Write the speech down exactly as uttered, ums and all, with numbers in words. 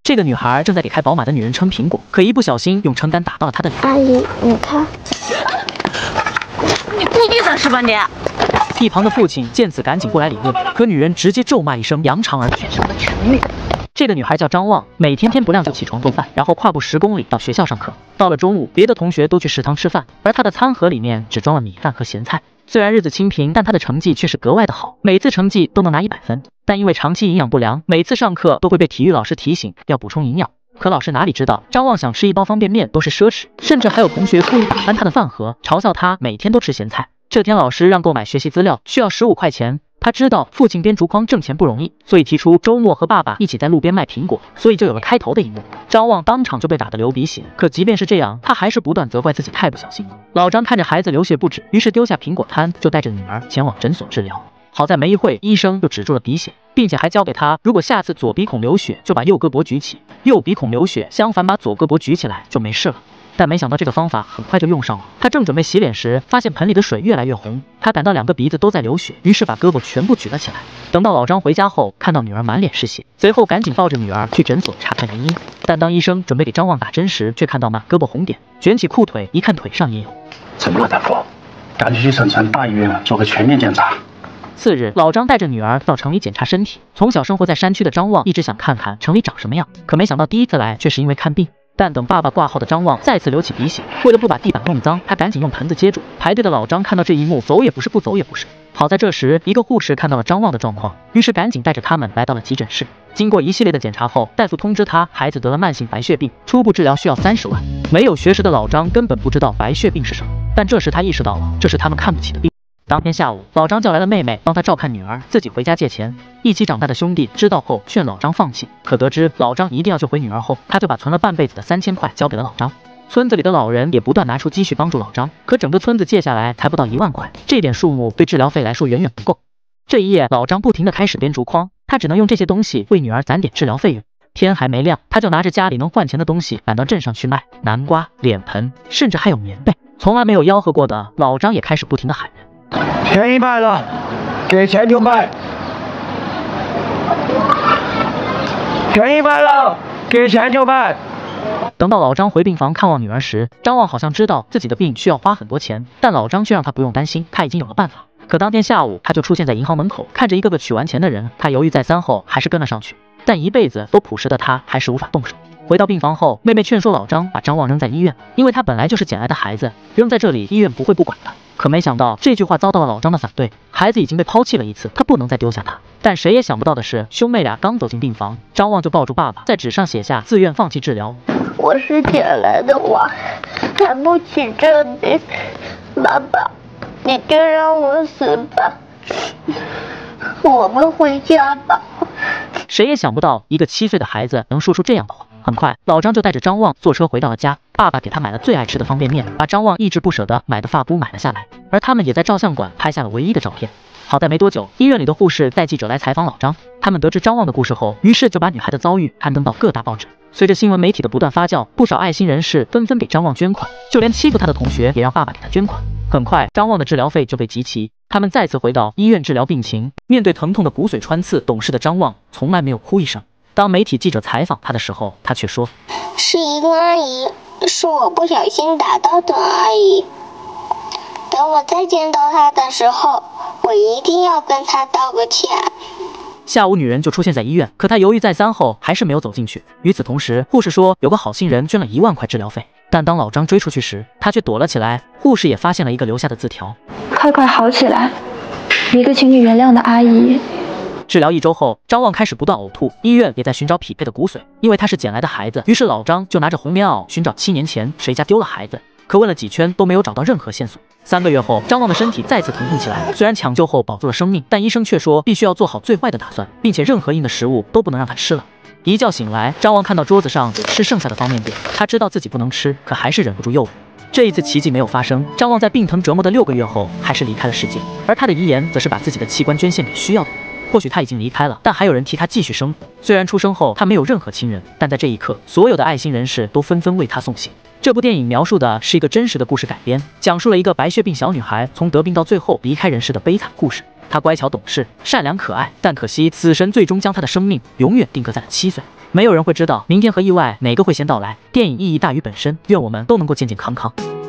这个女孩正在给开宝马的女人称苹果，可一不小心用撑杆打到了她的脸。 阿姨，你看， 你故意的是吧你？ 一旁的父亲见此赶紧过来理论，可女人直接咒骂一声，扬长而去。 什么权利？ 这个女孩叫张望，每天天不亮就起床做饭，然后跨步十公里到学校上课。到了中午，别的同学都去食堂吃饭，而她的餐盒里面只装了米饭和咸菜。虽然日子清贫，但她的成绩却是格外的好，每次成绩都能拿一百分。但因为长期营养不良，每次上课都会被体育老师提醒要补充营养。可老师哪里知道，张望想吃一包方便面都是奢侈，甚至还有同学故意打翻他的饭盒，嘲笑他每天都吃咸菜。这天老师让购买学习资料，需要十五块钱。他知道父亲编竹筐挣钱不容易，所以提出周末和爸爸一起在路边卖苹果，所以就有了开头的一幕。张望当场就被打得流鼻血，可即便是这样，他还是不断责怪自己太不小心。老张看着孩子流血不止，于是丢下苹果摊，就带着女儿前往诊所治疗。好在没一会，医生就止住了鼻血，并且还教给他，如果下次左鼻孔流血，就把右胳膊举起；右鼻孔流血，相反把左胳膊举起来就没事了。但没想到这个方法很快就用上了。他正准备洗脸时，发现盆里的水越来越红，他感到两个鼻子都在流血，于是把胳膊全部举了起来。等到老张回家后，看到女儿满脸是血，随后赶紧抱着女儿去诊所查看原因。但当医生准备给张望打针时，却看到满胳膊红点，卷起裤腿一看，腿上也有。 怎么了，大夫？赶紧去省城大医院做个全面检查。 次日，老张带着女儿到城里检查身体。从小生活在山区的张望一直想看看城里长什么样，可没想到第一次来却是因为看病。但等爸爸挂号的张望再次流起鼻血，为了不把地板弄脏，他赶紧用盆子接住。排队的老张看到这一幕，走也不是，不走也不是。好在这时，一个护士看到了张望的状况，于是赶紧带着他们来到了急诊室。经过一系列的检查后，大夫通知他孩子得了慢性白血病，初步治疗需要三十万。没有学识的老张根本不知道白血病是什么，但这时他意识到了，这是他们看不起的病。当天下午，老张叫来了妹妹帮他照看女儿，自己回家借钱。一起长大的兄弟知道后劝老张放弃，可得知老张一定要救回女儿后，他就把存了半辈子的三千块交给了老张。村子里的老人也不断拿出积蓄帮助老张，可整个村子借下来才不到一万块，这点数目对治疗费来说远远不够。这一夜，老张不停地开始编竹筐，他只能用这些东西为女儿攒点治疗费用。天还没亮，他就拿着家里能换钱的东西赶到镇上去卖，南瓜、脸盆，甚至还有棉被。从来没有吆喝过的老张也开始不停地喊人。 便宜卖了，给钱就卖。便宜卖了，给钱就卖。 等到老张回病房看望女儿时，张望好像知道自己的病需要花很多钱，但老张却让他不用担心，他已经有了办法。可当天下午，他就出现在银行门口，看着一个个取完钱的人，他犹豫再三后还是跟了上去。但一辈子都朴实的他还是无法动手。回到病房后，妹妹劝说老张把张望扔在医院，因为他本来就是捡来的孩子，扔在这里医院不会不管的。可没想到这句话遭到了老张的反对，孩子已经被抛弃了一次，他不能再丢下他。但谁也想不到的是，兄妹俩刚走进病房，张望就抱住爸爸，在纸上写下自愿放弃治疗。 我是捡来的，我担不起这病，爸爸，你就让我死吧，我们回家吧。 谁也想不到，一个七岁的孩子能说出这样的话。很快，老张就带着张望坐车回到了家。爸爸给他买了最爱吃的方便面，把张望一直不舍得买的发箍买了下来。而他们也在照相馆拍下了唯一的照片。好在没多久，医院里的护士带记者来采访老张。他们得知张望的故事后，于是就把女孩的遭遇刊登到各大报纸。随着新闻媒体的不断发酵，不少爱心人士纷纷给张望捐款，就连欺负他的同学也让爸爸给他捐款。很快，张望的治疗费就被集齐。他们再次回到医院治疗病情，面对疼痛的骨髓穿刺，懂事的张望从来没有哭一声。当媒体记者采访他的时候，他却说：“ 是一个阿姨，是我不小心打到的阿姨。等我再见到她的时候，我一定要跟她道个歉。” 下午，女人就出现在医院，可她犹豫再三后，还是没有走进去。与此同时，护士说有个好心人捐了一万块治疗费，但当老张追出去时，他却躲了起来。护士也发现了一个留下的字条：“ 快快好起来，一个请你原谅的阿姨。” 治疗一周后，张望开始不断呕吐，医院也在寻找匹配的骨髓，因为他是捡来的孩子。于是老张就拿着红棉袄寻找七年前谁家丢了孩子，可问了几圈都没有找到任何线索。三个月后，张望的身体再次疼痛起来，虽然抢救后保住了生命，但医生却说必须要做好最坏的打算，并且任何硬的食物都不能让他吃了。一觉醒来，张望看到桌子上有吃剩下的方便面，他知道自己不能吃，可还是忍不住诱惑。这一次奇迹没有发生，张望在病疼折磨的六个月后还是离开了世界，而他的遗言则是把自己的器官捐献给需要的人。或许他已经离开了，但还有人替他继续生活。虽然出生后他没有任何亲人，但在这一刻，所有的爱心人士都纷纷为他送行。这部电影描述的是一个真实的故事改编，讲述了一个白血病小女孩从得病到最后离开人世的悲惨故事。 他乖巧懂事，善良可爱，但可惜死神最终将他的生命永远定格在了七岁。没有人会知道明天和意外哪个会先到来。电影意义大于本身，愿我们都能够健健康康。